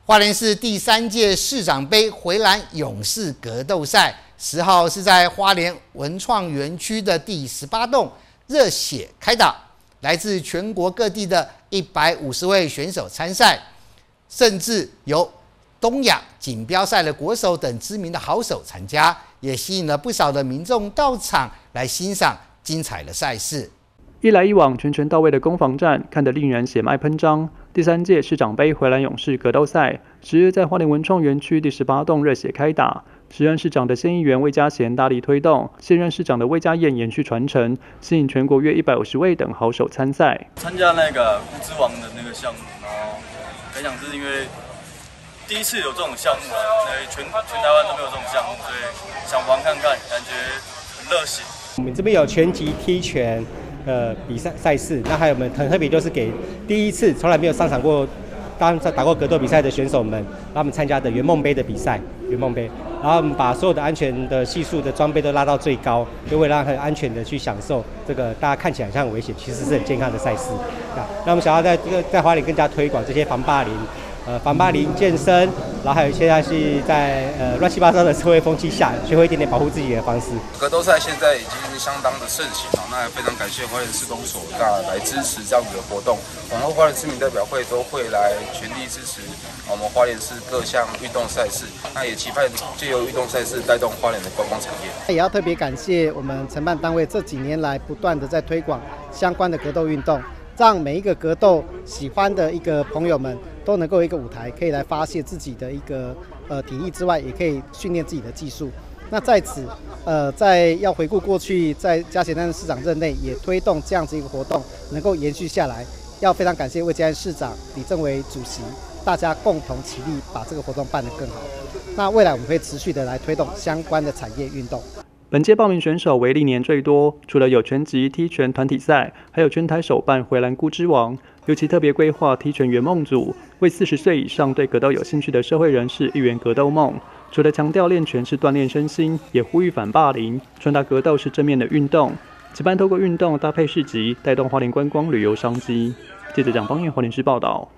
花莲市第3届市长杯回蓝勇士格斗赛，10号是在花莲文创园区的第18栋热血开打，来自全国各地的150位选手参赛，甚至有东亚锦标赛的国手等知名的好手参加，也吸引了不少的民众到场来欣赏精彩的赛事。 一来一往，全到位的攻防战，看得令人血脉喷张。第3届市长杯回蓝勇士格斗赛10日在花莲文创园区第18栋热血开打。时任市长的县议员魏家贤大力推动，现任市长的魏家燕延续传承，吸引全国约150位等好手参赛。 参加那个物之王的那个项目，然后感想是因为第一次有这种项目啊，全台湾都没有这种项目，所以想玩看看，感觉很热血。 我们这边有拳击、踢拳。比赛事，那还有我们很特别，就是给第一次从来没有上场过、打过格斗比赛的选手们，让他们参加的圆梦杯的比赛，圆梦杯，然后我们把所有的安全的系数的装备都拉到最高，就为了让很安全的去享受这个大家看起来像很危险，其实是很健康的赛事。那我们想要在花莲更加推广这些防霸凌、健身，然后还有现在是在乱七八糟的社会风气下，学会一点点保护自己的方式。 格斗赛现在已经相当的盛行了，那也非常感谢花莲市公所来支持这样子的活动。往后花莲市民代表会都会来全力支持我们花莲市各项运动赛事，那也期盼借由运动赛事带动花莲的观光产业。 也要特别感谢我们承办单位这几年来不断的在推广相关的格斗运动。让每一个格斗喜欢的一个朋友们都能够有一个舞台，可以来发泄自己的一个体力之外，也可以训练自己的技术。那在此，在要回顾过去，在嘉贤担任市长任内，也推动这样子一个活动能够延续下来。要非常感谢魏家燕市长、李正为主席，大家共同齐力把这个活动办得更好。那未来我们会持续的来推动相关的产业运动。 本届报名选手为历年最多，除了有拳击、踢拳团体赛，还有全台首办回蓝菇之王。尤其特别规划踢拳圆梦组，为40岁以上对格斗有兴趣的社会人士一圆格斗梦。除了强调练拳是锻炼身心，也呼吁反霸凌，传达格斗是正面的运动。此班透过运动搭配市集，带动花莲观光旅游商机。记者蒋邦彦花莲市报道。